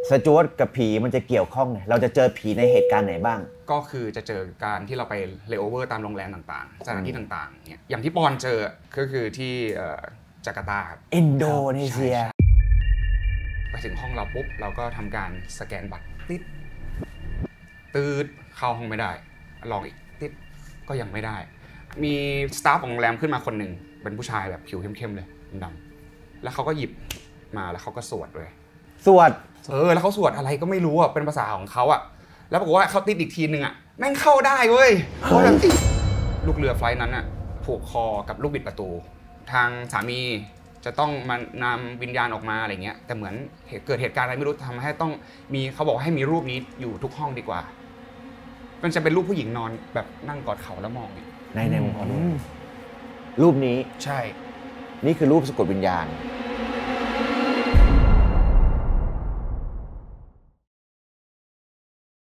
สจ๊วตกับผีมันจะเกี่ยวข้องไงเราจะเจอผีในเหตุการณ์ไหนบ้างก็คือจะเจอการที่เราไปเลโอเวอร์ตามโรงแรมต่างๆสถานที่ต่างๆเนี่ยอย่างที่ปอนเจอก็คือที่จาการ์ตาครับอินโดนีเซียไปถึงห้องเราปุ๊บเราก็ทำการสแกนบัตรติดตืดเข้าห้องไม่ได้ลองอีกติดก็ยังไม่ได้มีสตาฟของโรงแรมขึ้นมาคนหนึ่งเป็นผู้ชายแบบผิวเข้มๆเลยดำแล้วเขาก็หยิบมาแล้วเขาก็สวดเลยสวดแล้วเขาสวดอะไรก็ไม่รู้อ่ะเป็นภาษาของเขาอ่ะแล้วปรากฏว่าเขาติดอีกทีนึงอ่ะแม่งเข้าได้เว้ยเพราะแบบลูกเรือไฟล์นั้นอ่ะผูกคอกับลูกบิดประตูทางสามีจะต้องมานำวิญญาณออกมาอะไรเงี้ยแต่เหมือนเกิดเหตุการณ์อะไรไม่รู้ทำให้ต้องมีเขาบอกให้มีรูปนี้อยู่ทุกห้องดีกว่ามันจะเป็นรูปผู้หญิงนอนแบบนั่งกอดเข่าแล้วมองในมุมของรูปนี้ใช่นี่คือรูปสะกดวิญญาณ